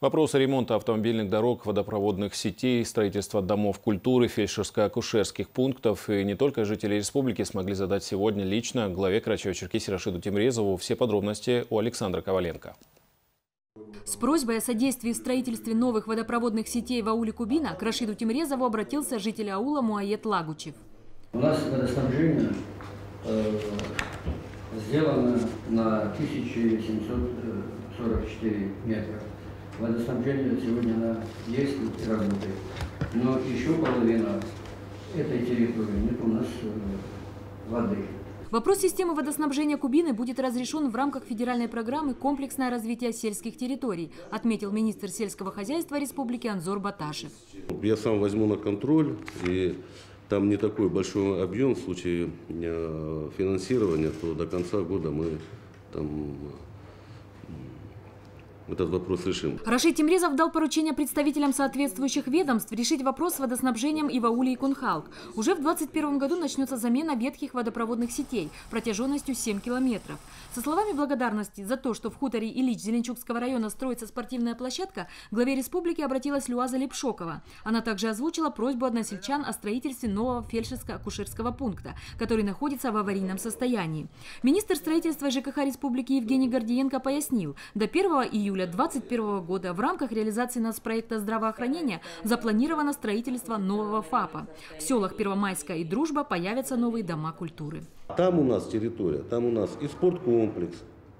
Вопросы ремонта автомобильных дорог, водопроводных сетей, строительства домов культуры, фельдшерско-акушерских пунктов и не только жители республики смогли задать сегодня лично главе Карачаево-Черкесии Рашиду Тимрезову. Все подробности у Александра Коваленко. С просьбой о содействии в строительстве новых водопроводных сетей в ауле Кубина к Рашиду Тимрезову обратился житель аула Муаед Лагучев. У нас водоснабжение сделано на 1744 метра. Водоснабжение сегодня оно есть и работает. Но еще половина этой территории нет у нас воды. Вопрос системы водоснабжения Кубины будет разрешен в рамках федеральной программы «Комплексное развитие сельских территорий», отметил министр сельского хозяйства республики Анзор Баташев. Я сам возьму на контроль, и там не такой большой объем в случае финансирования, то до конца года мы там этот вопрос решим. Рашид Тимрезов дал поручение представителям соответствующих ведомств решить вопрос с водоснабжением и в ауле Икунхалк. Уже в 2021 году начнется замена ветхих водопроводных сетей протяженностью 7 километров. Со словами благодарности за то, что в хуторе Ильич Зеленчукского района строится спортивная площадка, к главе республики обратилась Люаза Лепшокова. Она также озвучила просьбу односельчан о строительстве нового фельдшерско-акушерского пункта, который находится в аварийном состоянии. Министр строительства ЖКХ республики Евгений Гордиенко пояснил, до 1 июля 2021 года в рамках реализации нацпроекта здравоохранения запланировано строительство нового ФАПа. В селах Первомайская и Дружба появятся новые дома культуры. Там у нас территория, там у нас и спорткомплекс,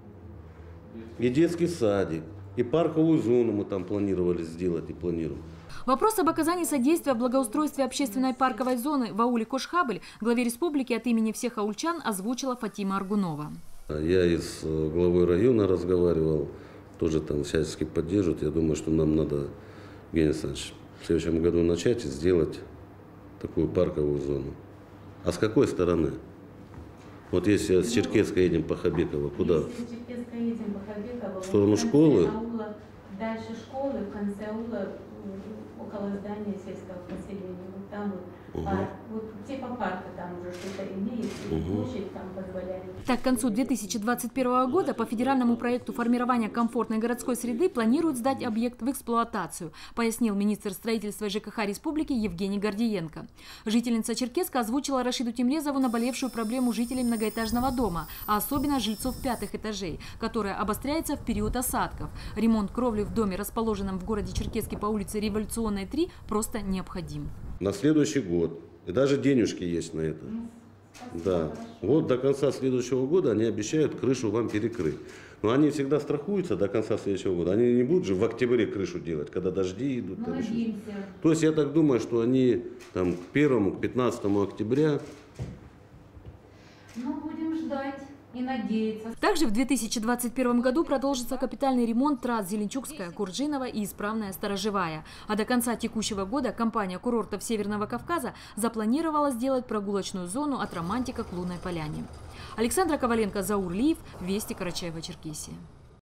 и детский садик, и парковую зону мы там планировали сделать и планируем. Вопрос об оказании содействия в благоустройстве общественной парковой зоны в ауле Кошхабль главе республики от имени всех аульчан озвучила Фатима Аргунова. Я и с главой района разговаривал, тоже там всячески поддерживают. Я думаю, что нам надо, Евгений Александрович, в следующем году начать и сделать такую парковую зону. А с какой стороны? Вот если с Черкесска едем по Хабеково, куда? Если с Черкесска едем по Хабеково, в сторону школы? Аула, дальше школы, в конце аула, около здания сельского поселения. Вот там вот парк. Вот типа парка там уже что-то имеет, площадь там позволяет. Так, к концу 2021 года по федеральному проекту формирования комфортной городской среды планируют сдать объект в эксплуатацию, пояснил министр строительства ЖКХ республики Евгений Гордиенко. Жительница Черкесска озвучила Рашиду Тимрезову наболевшую проблему жителей многоэтажного дома, а особенно жильцов 5-х этажей, которая обостряется в период осадков. Ремонт кровли в доме, расположенном в городе Черкесске по улице Революционной, 3, просто необходим. На следующий год. И даже денежки есть на это. Да. Вот до конца следующего года они обещают крышу вам перекрыть. Но они всегда страхуются до конца следующего года. Они не будут же в октябре крышу делать, когда дожди идут. То есть я так думаю, что они там, к 1, к 15 октября. Ну, будем ждать и надеяться. Также в 2021 году продолжится капитальный ремонт трасс Зеленчукская, Курджинова и Исправная Сторожевая. А до конца текущего года компания курортов Северного Кавказа запланировала сделать прогулочную зону от Романтика к Лунной Поляне. Александра Коваленко, Заур Лиев, Вести, Карачаево-Черкесия.